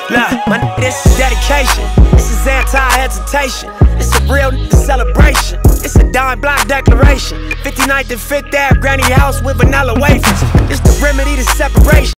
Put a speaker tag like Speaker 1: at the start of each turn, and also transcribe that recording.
Speaker 1: Look, this is dedication. This is anti-hesitation. It's a real celebration. It's a dime block declaration. 59th and 5th Ave, granny house with vanilla wafers. It's the remedy to separation.